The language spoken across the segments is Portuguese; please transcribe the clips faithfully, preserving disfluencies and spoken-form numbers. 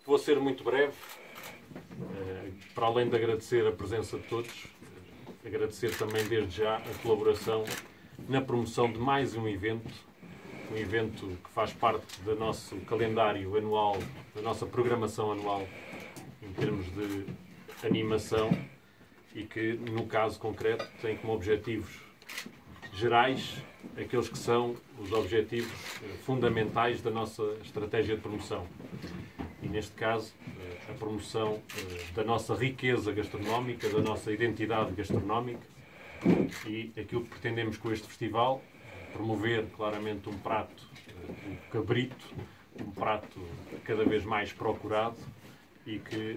Vou ser muito breve, para além de agradecer a presença de todos, agradecer também desde já a colaboração na promoção de mais um evento, um evento que faz parte do nosso calendário anual, da nossa programação anual em termos de animação e que, no caso concreto, tem como objetivos gerais aqueles que são os objetivos fundamentais da nossa estratégia de promoção. E, neste caso, a promoção da nossa riqueza gastronómica, da nossa identidade gastronómica e aquilo que pretendemos com este festival, promover claramente um prato, o cabrito, um prato cada vez mais procurado e que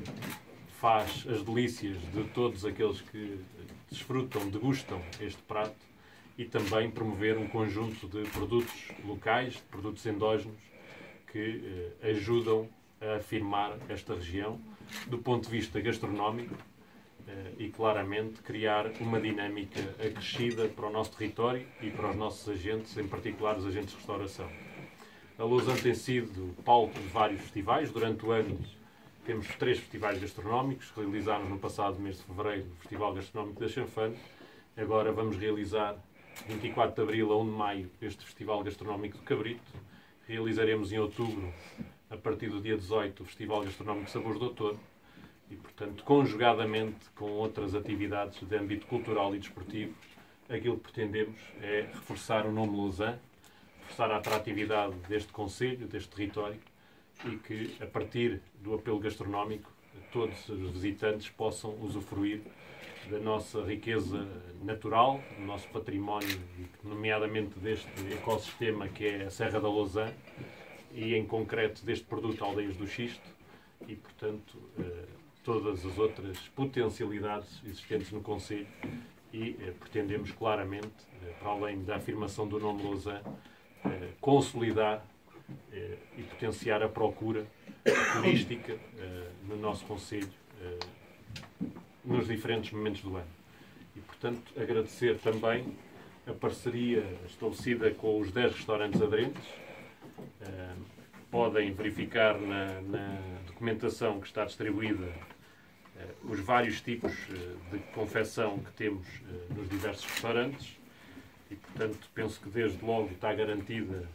faz as delícias de todos aqueles que desfrutam, degustam este prato e também promover um conjunto de produtos locais, de produtos endógenos que eh, ajudam a afirmar esta região do ponto de vista gastronómico eh, e claramente criar uma dinâmica acrescida para o nosso território e para os nossos agentes, em particular os agentes de restauração. A Lousã tem sido palco de vários festivais. Durante o ano temos três festivais gastronómicos. Realizámos no passado mês de fevereiro o Festival Gastronómico da Chanfana. Agora vamos realizar, vinte e quatro de abril a um de maio, este Festival Gastronómico do Cabrito. Realizaremos em outubro, a partir do dia dezoito, o Festival Gastronómico Sabores do Outono. E, portanto, conjugadamente com outras atividades de âmbito cultural e desportivo, aquilo que pretendemos é reforçar o nome Lousã, reforçar a atratividade deste concelho, deste território, e que, a partir do apelo gastronómico, todos os visitantes possam usufruir da nossa riqueza natural, do nosso património, nomeadamente deste ecossistema que é a Serra da Lousã e, em concreto, deste produto Aldeias do Xisto e, portanto, todas as outras potencialidades existentes no concelho e pretendemos claramente, para além da afirmação do nome Lousã, consolidar e potenciar a procura turística no nosso concelho nos diferentes momentos do ano. E, portanto, agradecer também a parceria estabelecida com os dez restaurantes aderentes. Podem verificar na, na documentação que está distribuída os vários tipos de confecção que temos nos diversos restaurantes e, portanto, penso que desde logo está garantida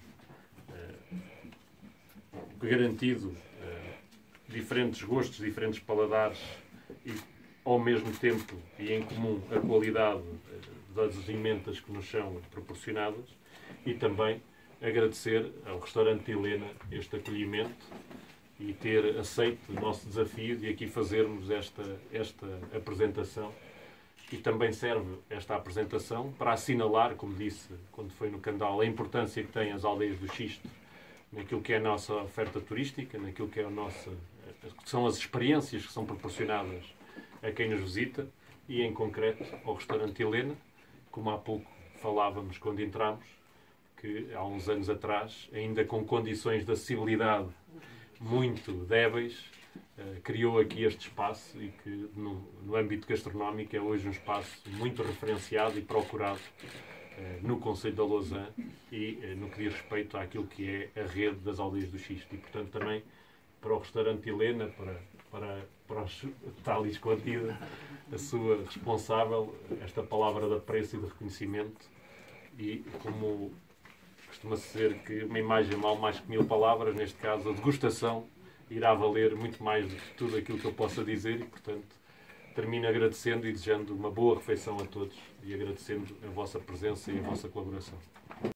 garantido diferentes gostos, diferentes paladares e, ao mesmo tempo e em comum, a qualidade das alimentas que nos são proporcionadas e também agradecer ao restaurante Helena este acolhimento e ter aceito o nosso desafio de aqui fazermos esta, esta apresentação. E também serve esta apresentação para assinalar, como disse quando foi no Candal, a importância que têm as aldeias do Xisto naquilo que é a nossa oferta turística, naquilo que, é a nossa, que são as experiências que são proporcionadas a quem nos visita e, em concreto, ao restaurante Helena, como há pouco falávamos quando entramos, que há uns anos atrás, ainda com condições de acessibilidade muito débeis, eh, criou aqui este espaço e que, no, no âmbito gastronómico, é hoje um espaço muito referenciado e procurado eh, no concelho da Lousã e eh, no que diz respeito àquilo que é a rede das aldeias do Xisto. E, portanto, também para o restaurante Helena, para, para, para os tal e escondida, a sua responsável, esta palavra de apreço e de reconhecimento e, como costuma-se dizer que uma imagem vale mais que mil palavras, neste caso a degustação irá valer muito mais do que tudo aquilo que eu possa dizer e, portanto, termino agradecendo e desejando uma boa refeição a todos e agradecendo a vossa presença e a vossa colaboração.